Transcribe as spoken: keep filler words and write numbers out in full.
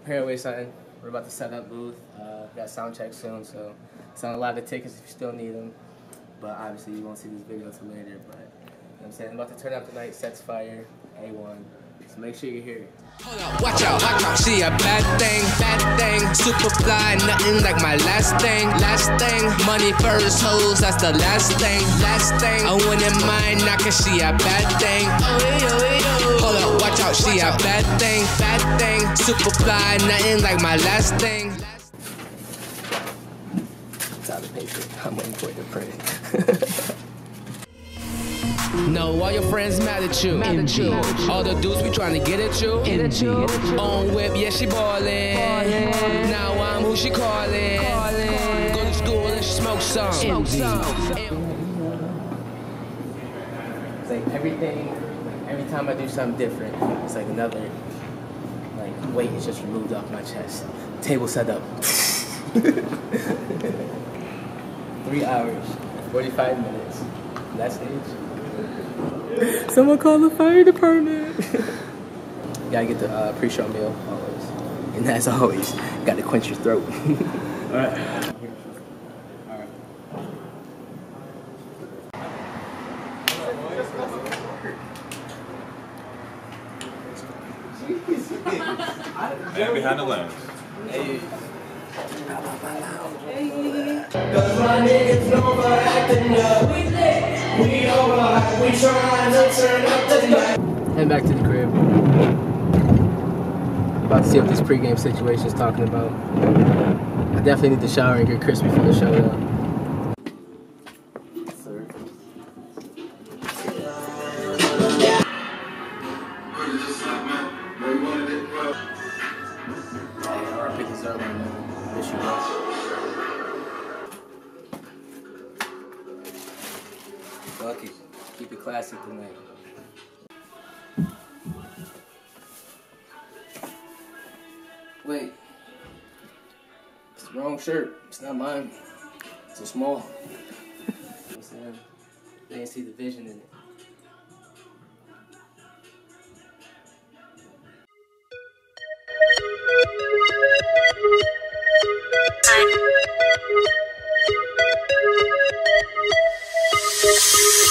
here at Wayside. We're about to set up booth. Uh, got sound check soon, so sell a lot of tickets if you still need them. But obviously you won't see this video until later. But you know what I'm saying? I'm about to turn up tonight. Sets fire, A one. So make sure you hear it. Hold up, watch out, watch out. See a bad thing, bad thing. Super fly, nothing like my last thing, last thing. Money first, hoes, that's the last thing, last thing. I wouldn't mind, I can see a bad thing. Oh, yo, yo. Hold up, watch out, see a bad thing, bad thing. Super fly, nothing like my last thing. It's out of paper. I'm waiting for it to print. No, all your friends mad at you. Mad at you. All the dudes be trying to get at you. Get at you. On whip, yeah, she ballin'. ballin'. Now I'm who she callin'. Callin'. Go to school and she smoke some. Smoke some. It's like everything, every time I do something different, it's like another, like, weight is just removed off my chest. Table set up. Three hours, forty-five minutes. That stage. Someone call the fire department. Gotta get the uh, pre-show meal always, and as always, gotta quench your throat. All right. All right. And behind the lens. Hey. Cause my niggas know for acting up. We lit, we alright, we trying to turn up the night. Heading back to the crib. About to see what this pregame situation is talking about. I definitely need to shower and get crispy for the show though. Fuck it. Keep it classic tonight. Wait. It's the wrong shirt. It's not mine. It's so small. You know what I'm saying? They didn't see the vision in it. Hi.